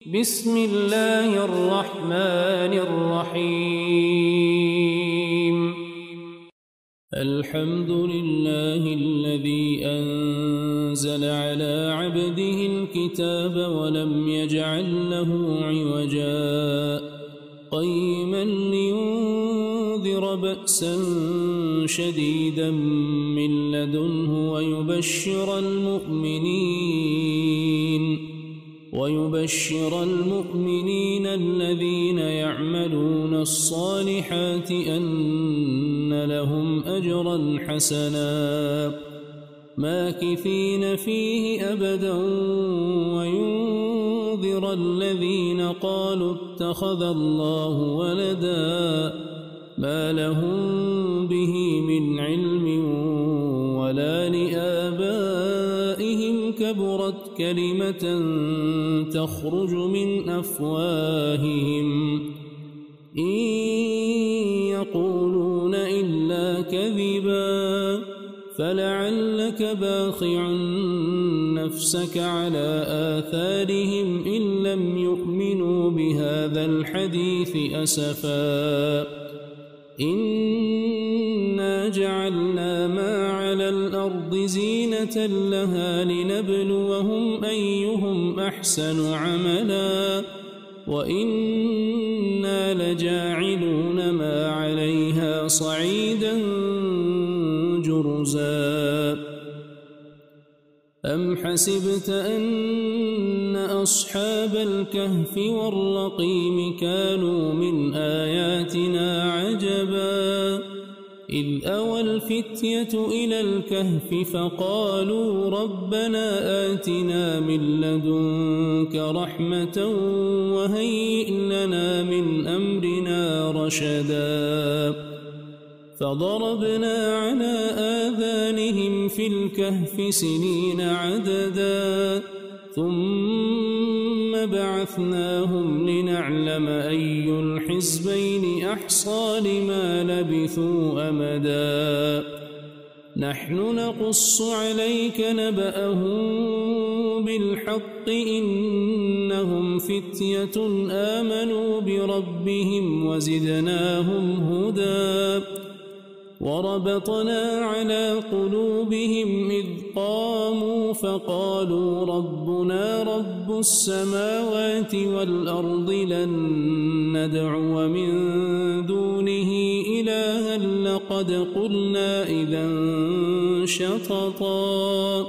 بسم الله الرحمن الرحيم الحمد لله الذي أنزل على عبده الكتاب ولم يجعل له عوجا قيما لينذر بأسا شديدا من لدنه ويبشر المؤمنين الذين يعملون الصالحات أن لهم أجرا حسنا ماكثين فيه أبدا وينذر الذين قالوا اتخذ الله ولدا ما لهم به من علم ولا لآبائهم كبرت كلمة تخرج من أفواههم إن يقولون إلا كذبا فلعلك باخع نفسك على آثارهم إن لم يؤمنوا بهذا الحديث أسفا إنا جعلنا ما على الأرض زينة لها لنبلوهم أيهم أحسن عملا وإنا لجاعلون ما عليها صعيدا جرزا أم حسبت أن أصحاب الكهف والرقيم كانوا من آياتنا عجبا إذ أوى الفتية إلى الكهف فقالوا ربنا آتنا من لدنك رحمة وهيئ لنا من أمرنا رشدا فضربنا على آذانهم في الكهف سنين عددا ثم بعثناهم لنعلم أي الحزبين أحصى لما لبثوا أمدا نحن نقص عليك نبأهم بالحق إنهم فتية آمنوا بربهم وزدناهم هدى وربطنا على قلوبهم إذ قاموا فقالوا ربنا رب السماوات والأرض لن ندعو من دونه إلها لقد قلنا إذا شططا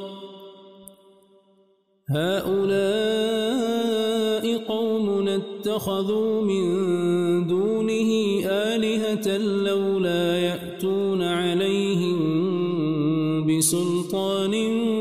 هؤلاء قومنا اتخذوا من دونه آلهة لولا يأتون عليهم بسلطان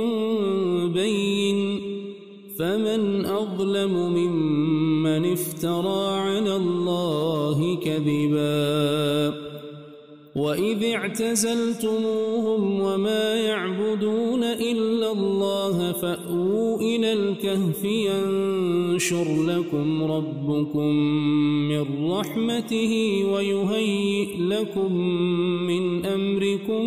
بين فمن أظلم ممن افترى على الله كذبا وإذ اعتزلتموهم وما يعبدون إلا الله فأووا إلى الكهف ينشر لكم ربكم من رحمته ويهيئ لكم من أمركم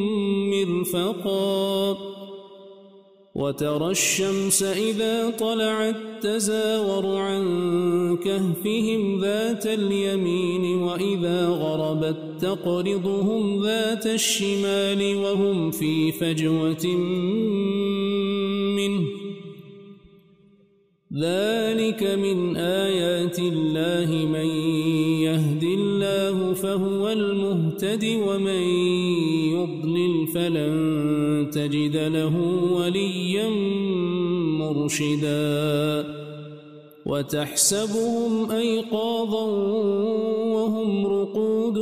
مرفقا وترى الشمس إذا طلعت تزاور عن كهفهم ذات اليمين وإذا غربت تقرضهم ذات الشمال وهم في فجوة منه ذلك من آيات الله من يهد الله فهو المهتد ومن يضلل فلن تجد له وليا مرشدا وتحسبهم أيقاظا وهم رقود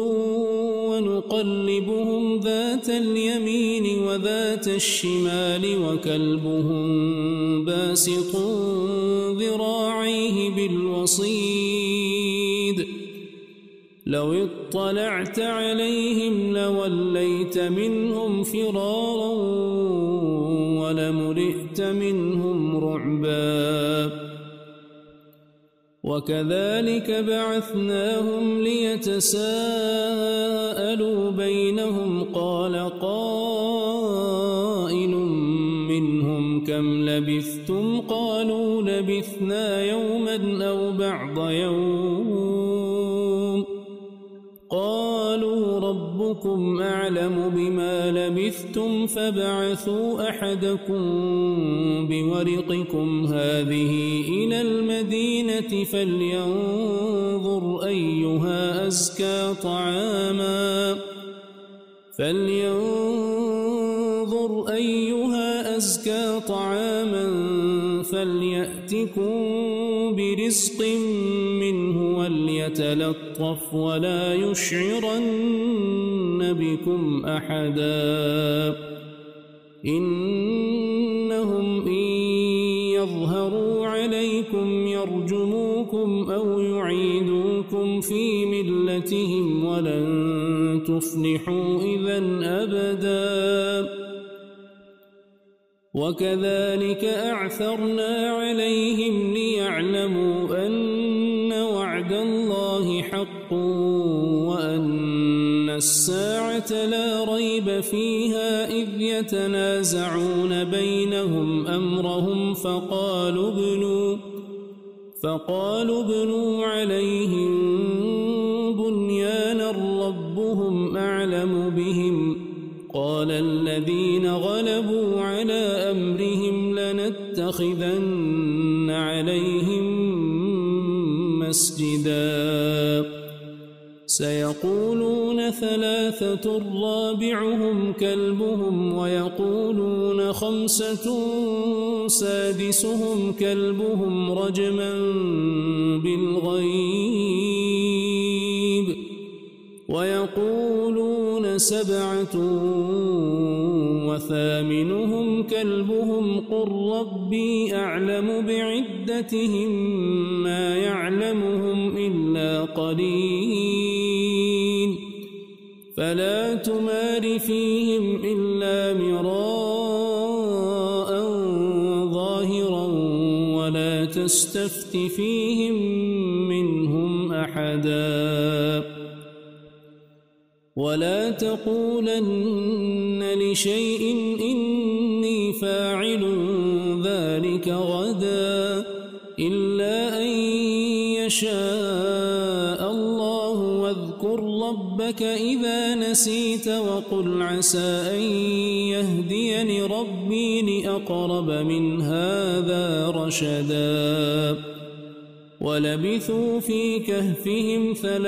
ونقلبهم ذات اليمين وذات الشمال وكلبهم باسط ذراعيه بالوصيد لو اطلعت عليهم لوليت منهم فرارا ولملئت منهم رعبا وكذلك بعثناهم ليتساءلوا بينهم قال قائل منهم كم لبثتم قالوا لبثنا يوما أو بعض يوم قالوا ربكم أعلم بما لبثتم فابعثوا أحدكم بورقكم هذه إلى المدينة فلينظر أيها أزكى طعاما فليأتكم برزق منه وليتلطف ولا يشعرن بكم أحدا إنهم إن يظهروا عليكم يرجموكم أو يعيدوكم في ملتهم ولن تفلحوا إذن أبدا وكذلك أعثرنا عليهم ليعلموا أن وعد الله حق وأن الساعة لا ريب فيها إذ يتنازعون بينهم أمرهم فقالوا ابنوا عليهم بنيانا ربهم أعلم بهم قال الذين غلبوا على أمرهم لنتخذن عليهم مسجدا سيقولون 3 رابعهم كلبهم ويقولون 5 سادسهم كلبهم رجما بالغيب ويقولون 7 وثامنهم كلبهم قل ربي أعلم بعدتهم ما يعلمهم إلا قليل فلا تمار فيهم إلا مراء ظاهرا ولا تستفت فيهم منهم أحدا ولا تقولن لشيء إني فاعل ذلك غدا إلا أن يشاء الله واذكر ربك إذا نسيت وقل عسى أن يهديني ربي لأقرب من هذا رشدا ولبثوا في كهفهم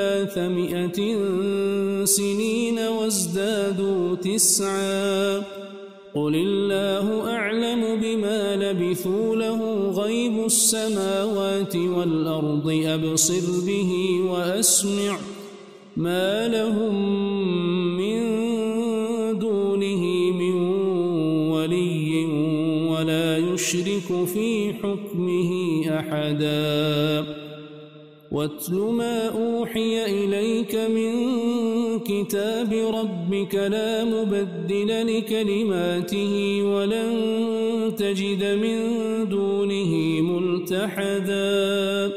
300 سنين وازدادوا 9 قل الله أعلم بما لبثوا له غيب السماوات والأرض أبصر به وأسمع ما لهم من دونه من ولي ولا يشرك في حكمه أحدا واتل ما أوحي إليك من كتاب ربك لا مبدل لكلماته ولن تجد من دونه ملتحدا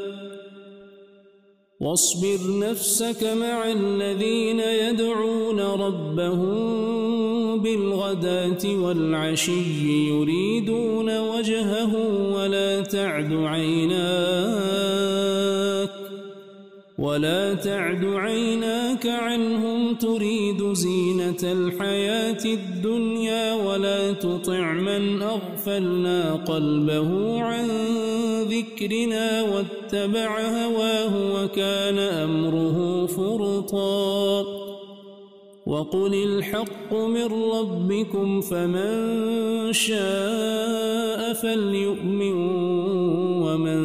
واصبر نفسك مع الذين يدعون ربهم بالغداة والعشي يريدون وجهه ولا تعد عيناك عنهم تريد زينة الحياة الدنيا ولا تطع من أغفلنا قلبه عن ذكرنا واتبع هواه وكان أمره فرطا وقل الحق من ربكم فمن شاء فليؤمن ومن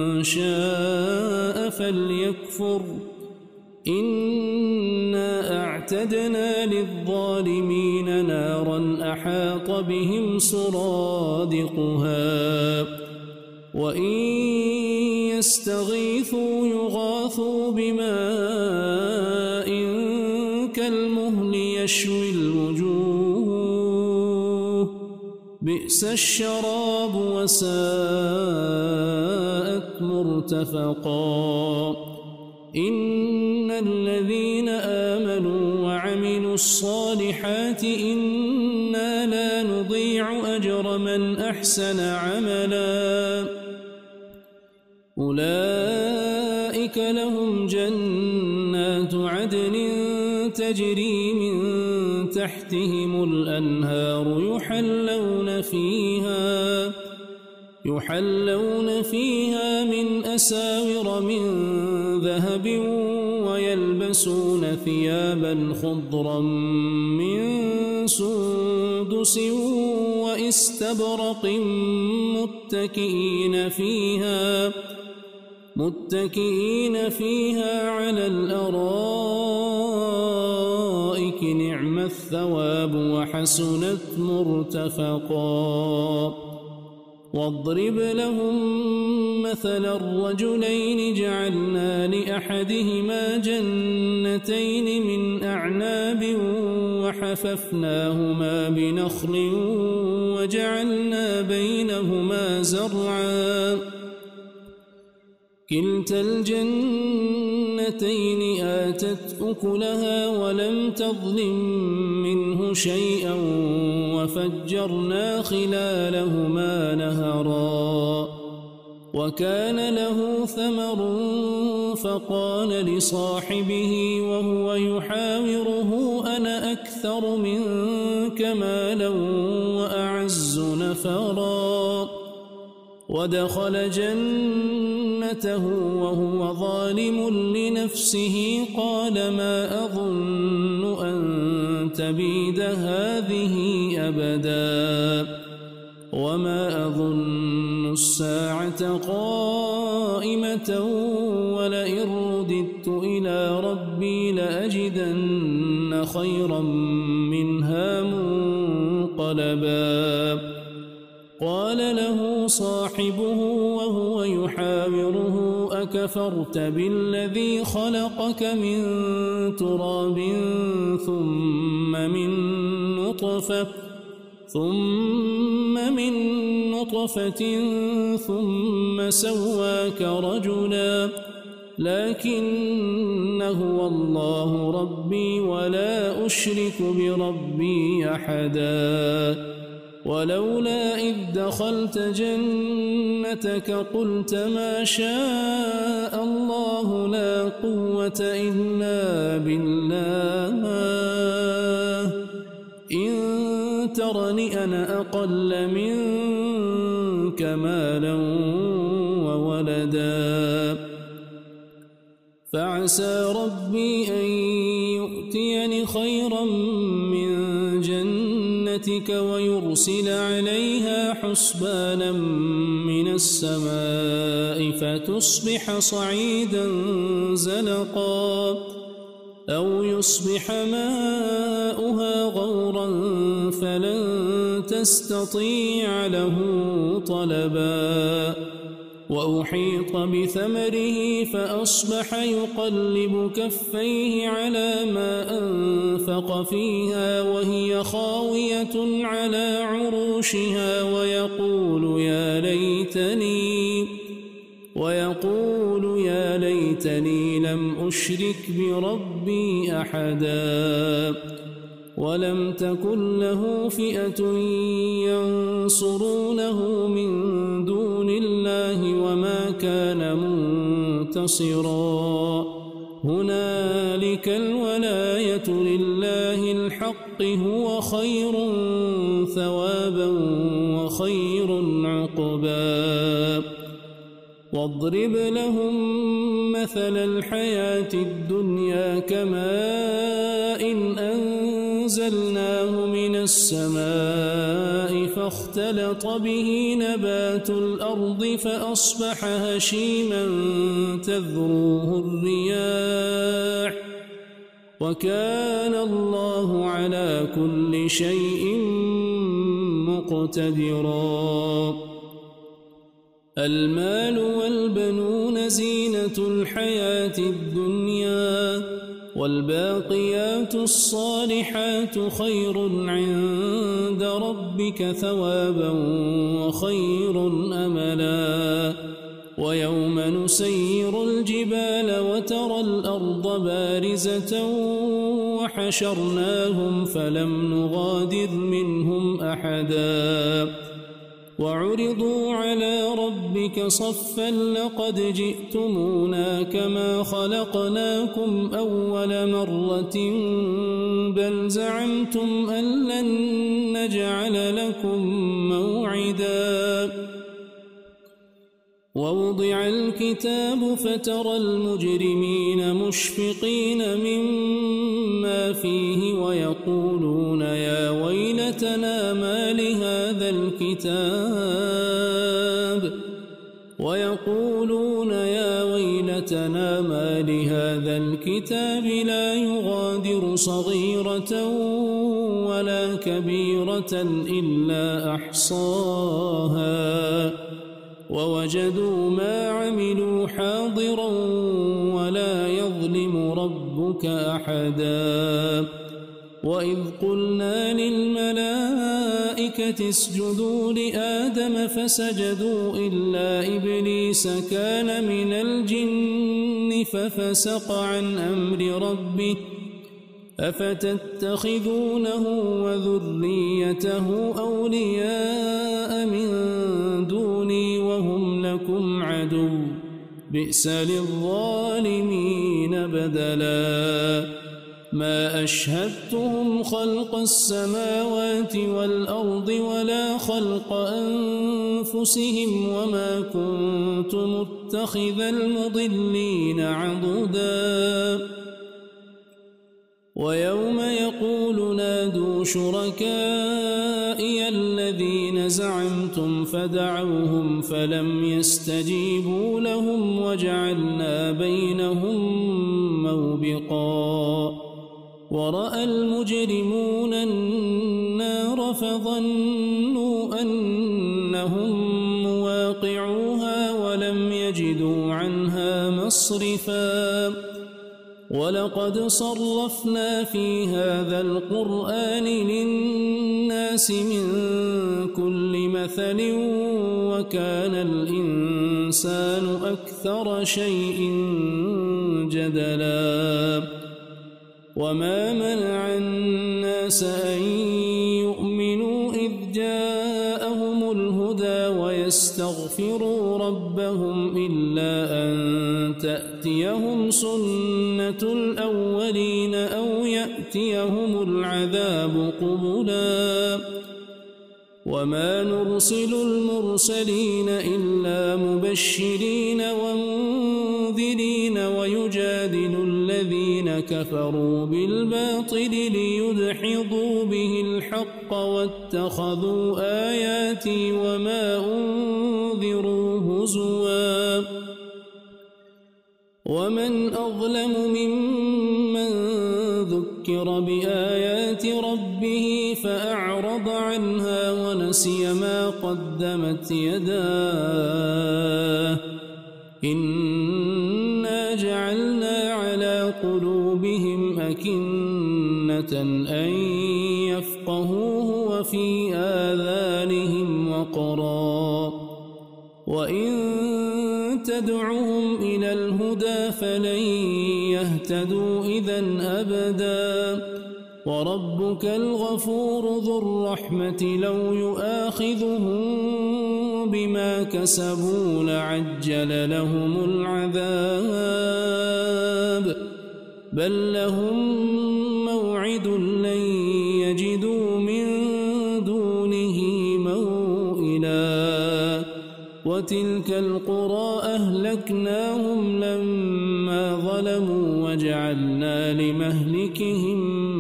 شاء فليكفر إنا أعتدنا للظالمين نارا أحاط بهم سرادقها وإن يستغيثوا يغاثوا بماء كالمهل يشوي الوجوه بئس الشراب وساءت مرتفقا إن الذين آمنوا وعملوا الصالحات إنا لا نضيع أجر من أحسن عملا أولئك لهم جنات عدن تجري من تحتهم الأنهار يحلون فيها من أساور من ذهب ويلبسون ثيابا خضرا من سندس وإستبرق متكئين فيها على الأرائك نعم الثواب وحسنت مرتفقا واضرب لهم مثل الرجلين جعلنا لأحدهما جنتين من أعناب وحففناهما بنخل وجعلنا بينهما زرعا كلتا الجنتين آتت أكلها ولم تظلم منه شيئا وفجرنا خلالهما نهرا وكان له ثمر فقال لصاحبه وهو يحاوره أنا أكثر منك مالا وأعز نفرا ودخل جنته وهو ظالم لنفسه قال ما أظن أن تبيد هذه أبدا وما أظن الساعة قائمة ولئن رددت إلى ربي لأجدن خيرا منها منقلبا قال له صاحبه وهو يحاوره أكفرت بالذي خلقك من تراب ثم من نطفة ثم سواك رجلا لكن هو الله ربي ولا أشرك بربي أحدا ولولا إذ دخلت جنتك قلت ما شاء الله لا قوة إلا بالله إن ترني أنا أقل منك مالا وولدا فعسى ربي أن يؤتيني خيرا من جنتك ويرسل عليها حسبانا من السماء فتصبح صعيدا زلقا أو يصبح ماؤها غورا فلن تستطيع له طلبا وأحيط بثمره فأصبح يقلب كفيه على ما أنفق فيها وهي خاوية على عروشها ويقول يا ليتني لم أشرك بربي أحدا ولم تكن له فئة ينصرونه من دون الله وما كان منتصرا هنالك الولاية لله الحق هو خير ثوابا وخير عقبا واضرب لهم مثل الحياة الدنيا كماء أنزلناه من السماء فاختلط به نبات الأرض فأصبح هشيما تذروه الرياح وكان الله على كل شيء مقتدرا المال والبنون زينة الحياة الدنيا والباقيات الصالحات خير عند ربك ثوابا وخير أملا ويوم نسير الجبال وترى الأرض بارزة وحشرناهم فلم نغادر منهم أحدا وعرضوا على ربك صفا لقد جئتمونا كما خلقناكم أول مرة بل زعمتم أن لن نجعل لكم موعدا ووضع الكتاب فترى المجرمين مشفقين مما فيه ويقولون يا ويلتنا ما لهذا الكتاب لا يغادر صغيرة ولا كبيرة إلا أحصاها ووجدوا ما عملوا حاضرا ولا يظلم ربك أحدا وإذ قلنا للملائكة اسجدوا لآدم فسجدوا إلا إبليس كان من الجن ففسق عن أمر ربه أفتتخذونه وذريته أولياء من دوني وهم لكم عدو بئس للظالمين بدلا ما أشهدتهم خلق السماوات والأرض ولا خلق أنفسهم وما كنت متخذ المضلين عضدا ويوم يقول نادوا شركائي الذين زعمتم فدعوهم فلم يستجيبوا لهم وجعلنا بينهم موبقا ورأى المجرمون النار فظنوا أنهم مواقعوها ولم يجدوا عنها مصرفا ولقد صرفنا في هذا القرآن للناس من كل مثل وكان الإنسان أكثر شيء جدلا وما منع الناس أن يؤمنوا إذ جاءهم الهدى ويستغفروا ربهم إلا أن تأتيهم سنة الأولين أو يأتيهم العذاب قبلا وما نرسل المرسلين إلا مبشرين ومنذرين ويجادل الذين كفروا بالباطل ليدحضوا به الحق واتخذوا آياتي وما أنذروا هزوا ومن أظلم ممن ذكر بآيات ربه فأعرض عنها ونسي ما قدمت يداه إنا جعلنا على قلوبهم أكنة أن يفقهوه وفي آذانهم وقرا وإن تدعهم إلى الهدى فلن يهتدوا إذن أبدا وربك الغفور ذو الرحمة لو يؤاخذهم بما كسبوا لعجل لهم العذاب بل لهم موعد لن يجدوا من دونه موئلا وتلك القرى أهلكناهم لما ظلموا وجعلنا لمهلكهم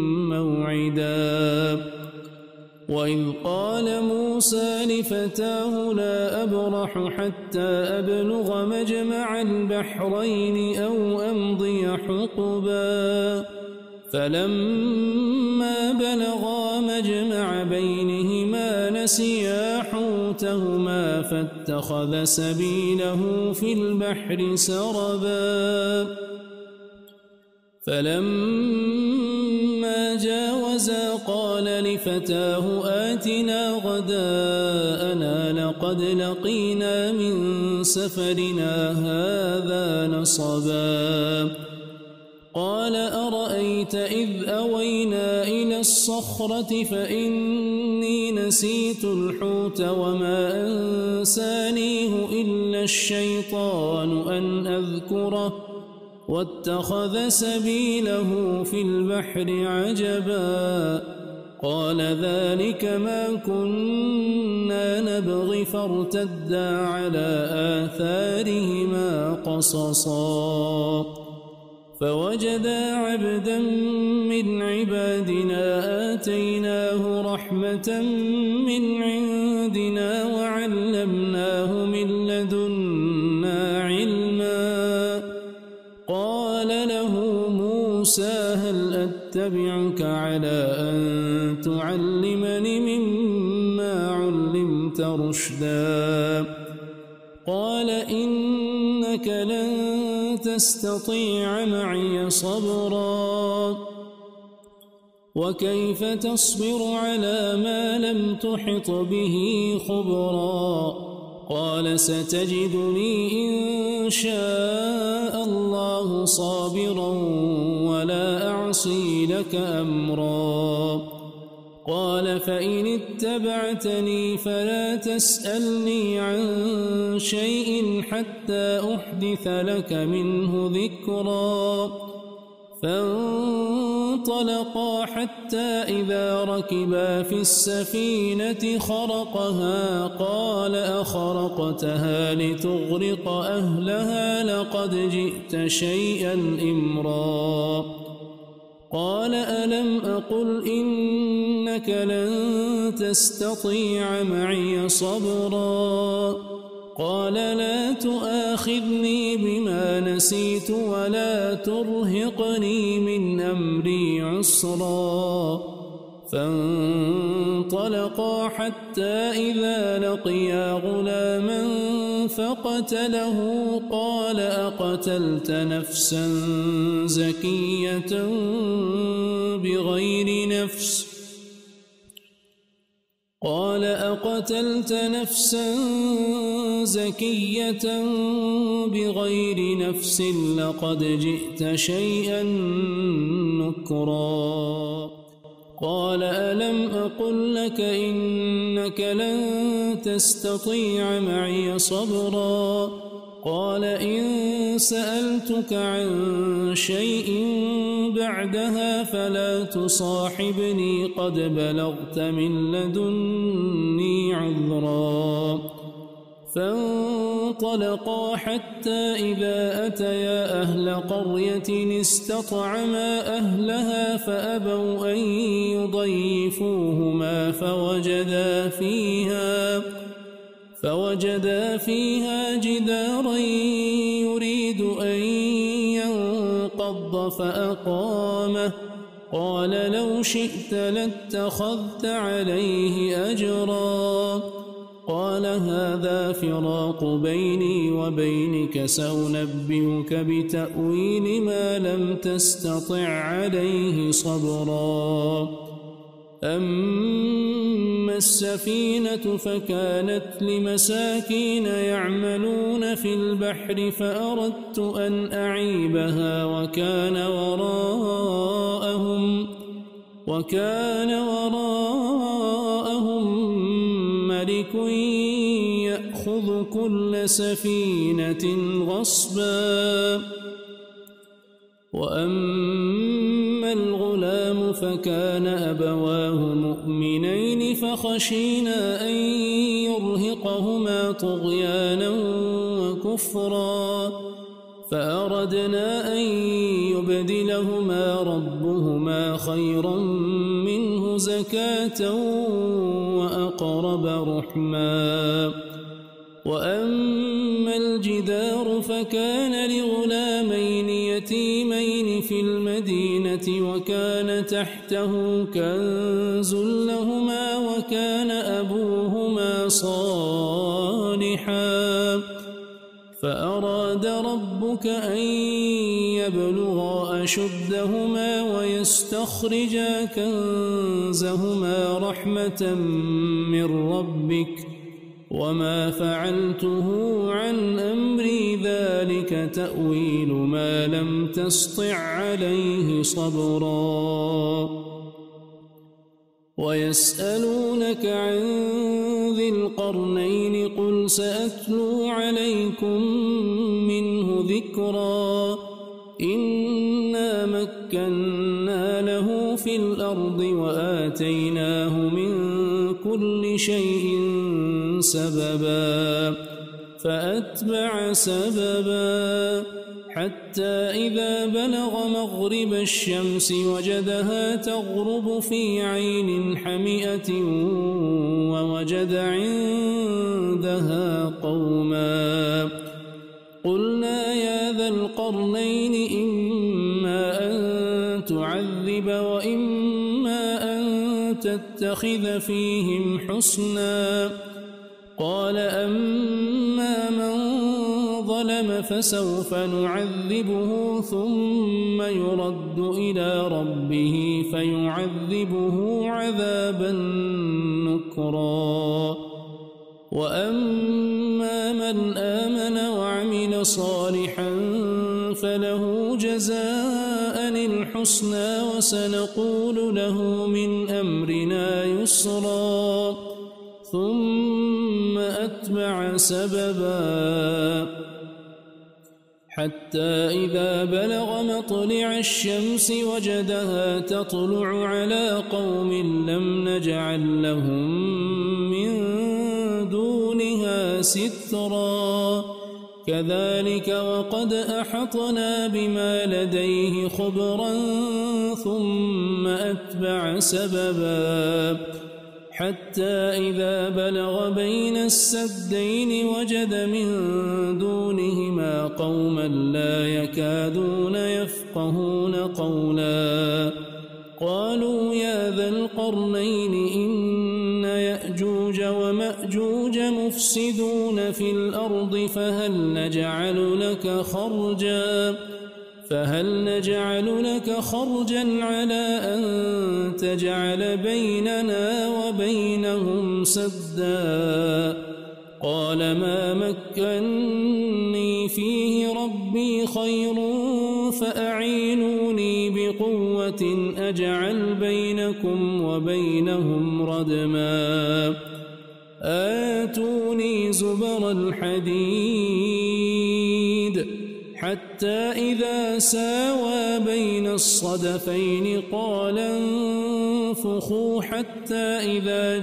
موعدا وإذ قال موسى لفتاه لا أبرح حتى أبلغ مجمع البحرين أو أمضي حقبا فلما بلغا مجمع بينهما نسيا حوتهما فاتخذ سبيله في البحر سربا فلما جاوزا قال لفتاه آتنا غداءنا لقد لقينا من سفرنا هذا نصبا قال أرأيت إذ أوينا إلى الصخرة فإني نسيت الحوت وما أنسانيه إلا الشيطان أن أذكره واتخذ سبيله في البحر عجبا قال ذلك ما كنا نبغي فارتدا على آثارهما قصصا فوجدا عبدا من عبادنا آتيناه رحمة من عندنا وعلمناه من لدنا علما قال له موسى هل أتبعك على أن تعلمني مما علمت رشدا قال إنك لن تستطيع معي صبرا وكيف تصبر على ما لم تحط به خبرا قال ستجدني إن شاء الله صابرا ولا أعصي لك أمرا قال فإن اتبعتني فلا تسألني عن شيء حتى أحدث لك منه ذكرا فانطلقا حتى إذا ركبا في السفينة خرقها قال أخرقتها لتغرق أهلها لقد جئت شيئا إمرا قال ألم أقل إنك لن تستطيع معي صبرا قال لا تؤاخذني بما نسيت ولا ترهقني من أمري عسرا فانطلقا حتى إذا لقيا غلاما فقتله قال أقتلت نفسا زكية بغير نفس قال أقتلت نفسا زكية بغير نفس لقد جئت شيئا نكرا قال ألم أقل لك إنك لن تستطيع معي صبرا قال إن سألتك عن شيء بعدها فلا تصاحبني قد بلغت من لدني عذرا فانطلقا حتى إذا أتيا أهل قرية استطعما أهلها فأبوا أن يضيفوهما فوجدا فيها جدارا يريد أن ينقض فأقامه قال لو شئت لاتخذت عليه أجرا قال هذا فراق بيني وبينك سأنبئك بتأويل ما لم تستطع عليه صبرا أما السفينة فكانت لمساكين يعملون في البحر فأردت أن أعيبها وكان وراءهم ملك يأخذ كل سفينة غصبا وأما الغلام فكان أبواه مؤمنين فخشينا أن يرهقهما طغيانا وكفرا فأردنا أن يبدلهما ربهما خيرا منه زكاة وأقرب رحما وأما الجدار فكان لغلامين يتيمين في المدينة وكان تحته كنز لهما وكان أبوهما صالحا فأراد ربك أن يبلغا أشدهما ويستخرجا كنزهما رحمة من ربك وما فعلته عن أمري ذلك تأويل ما لم تسطع عليه صبرا ويسألونك عن ذي القرنين قل سأتلو عليكم منه ذكرا إنا مكنا له في الأرض وآتيناه من كل شيء سببا فأتبع سببا حتى إذا بلغ مغرب الشمس وجدها تغرب في عين حمئة ووجد عندها قوما قلنا يا ذا القرنين إما أن تعذب وإما أن تتخذ فيهم حسنا قال أما من ظلم فسوف نعذبه ثم يرد إلى ربه فيعذبه عذابا نكرا وأما من آمن وعمل صالحا فله جزاء الحسنى وسنقول له من أمرنا يسرا ثم أتبع سببا حتى إذا بلغ مطلع الشمس وجدها تطلع على قوم لم نجعل لهم من دونها سترا كذلك وقد أحطنا بما لديه خبرا ثم أتبع سببا حتى إذا بلغ بين السدين وجد من دونهما قوما لا يكادون يفقهون قولا قالوا يا ذا القرنين إن يأجوج ومأجوج مفسدون في الأرض فهل نجعل لك خرجا على أن تجعل بيننا وبينهم سدا قال ما مكني فيه ربي خير فأعينوني بقوة أجعل بينكم وبينهم ردما آتوني زبر الحديد حتى إذا ساوى بين الصدفين قال انفخوا حتى إذا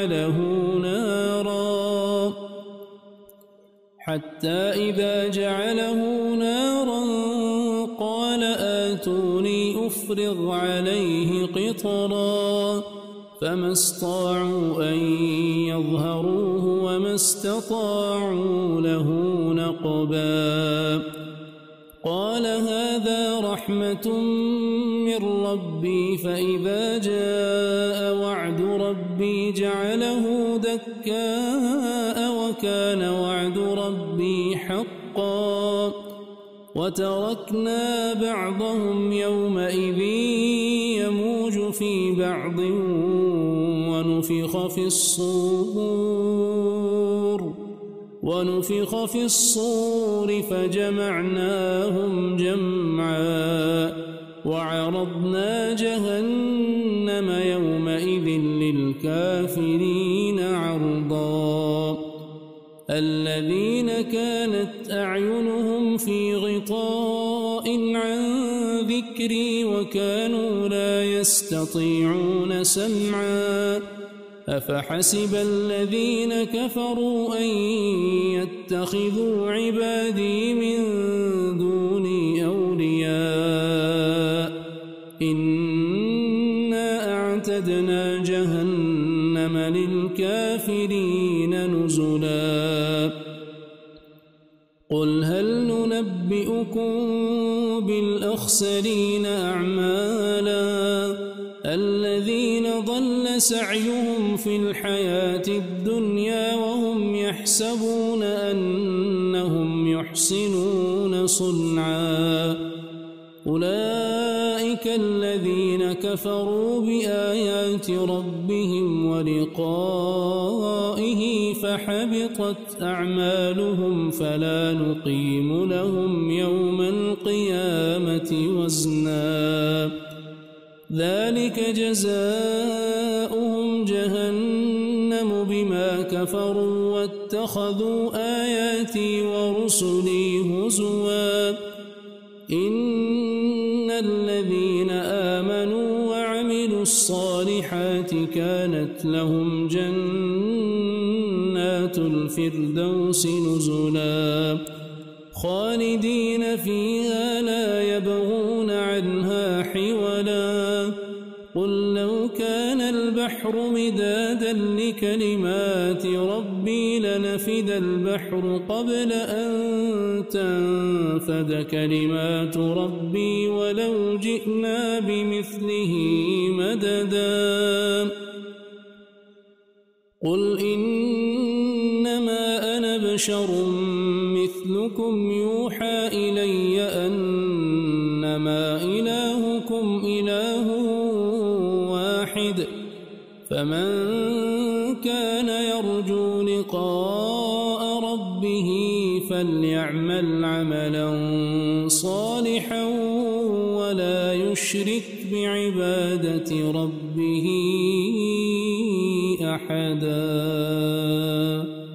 جعله نارا قال آتوني أفرغ عليه قطرا فما استطاعوا أن يظهروه وما استطاعوا له نقبا قال هذا رحمة من ربي فإذا جاء وعد ربي جعله دكاء وكان وعد ربي حقا وتركنا بعضهم يومئذ يموج في بعض ونفخ في الصور فجمعناهم جمعا وعرضنا جهنم يومئذ للكافرين عرضا الذين كانت أعينهم في غطاء عن ذكري وكانوا لا يستطيعون سمعا أفحسب الذين كفروا أن يتخذوا عبادي من دوني أولياء إنا أعتدنا جهنم للكافرين نزلا قل هل ننبئكم بالأخسرين أعمالا الذين ضل سعيهم في الحياة الدنيا وهم يحسبون أنهم يحسنون صنعا أولئك الذين كفروا بآيات ربهم ولقائه فحبطت أعمالهم فلا نقيم لهم يوم القيامة وزنا ذلك جزاؤهم جهنم بما كفروا واتخذوا آياتي ورسلي هزوا إن الذين آمنوا وعملوا الصالحات كانت لهم جنات الفردوس نزلا خالدين فيها لا يبغون عنها حولا قل لو كان البحر مدادا لكلمات ربي لنفد البحر قبل أن تنفد كلمات ربي ولو جئنا بمثله مددا قل إنما أنا بشر مثلكم يوحى إلي أنما إلهكم إله واحد فمن كان يرجو لقاء ربه فليعمل عملا صالحا ولا يشرك بعبادة ربه أحدا